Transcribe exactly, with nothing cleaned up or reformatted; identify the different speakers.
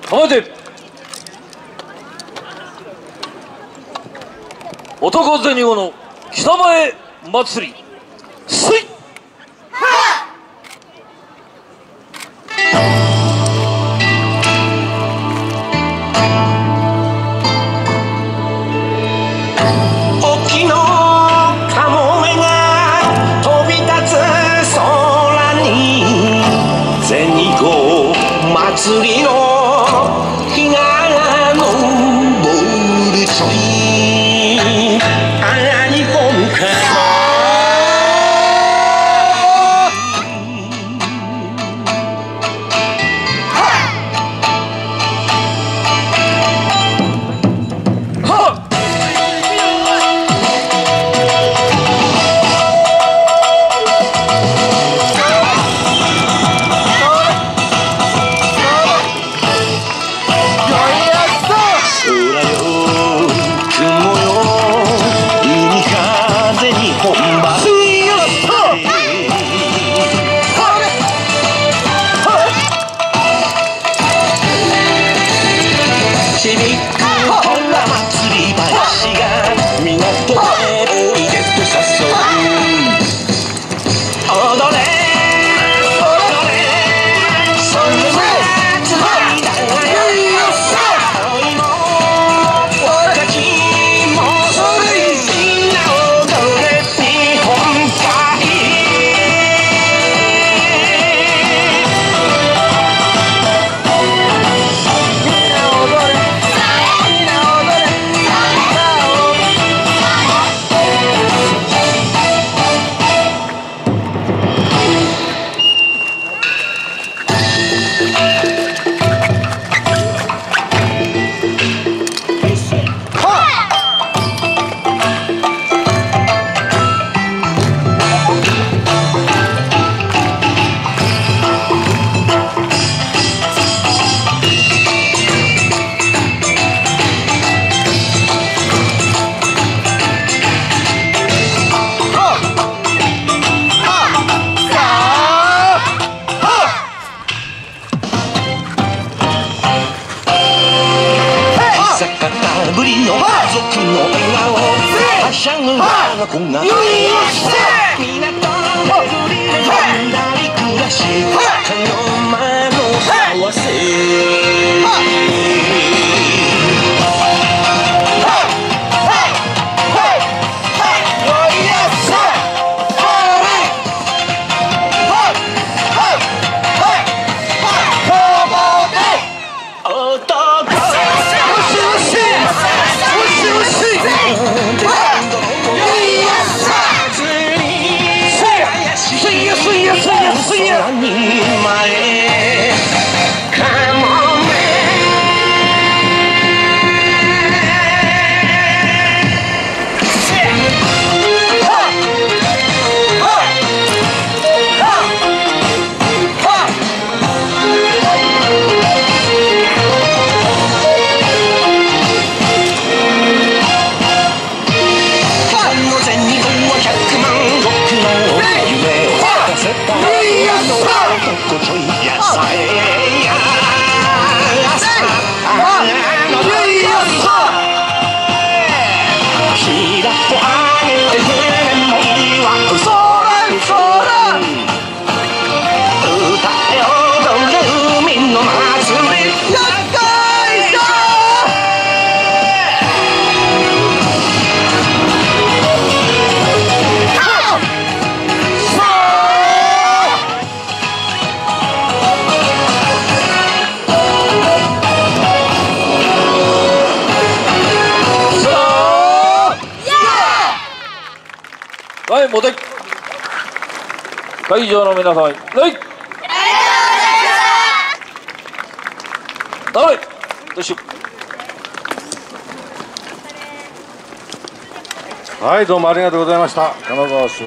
Speaker 1: 構えて。男銭子の北前祭りすい。
Speaker 2: 沖のカモメが飛び立つ空に銭子祭りの日が昇るちょいあにこむかぶりの家族の笑顔はしゃぐ我が子が港の巡りで飲んだり暮らしかの間の合わせ空に前カモメの銭子は百万石の夢を咲かせた男ちょいやさえやさあのキラッと上げて船もいわくそらんそらん歌え踊る海の祭りやっかいだ
Speaker 1: はい、もて会場の皆様、はい、はい、どうしよ
Speaker 3: う。はい、どうもありがとうございました。金沢市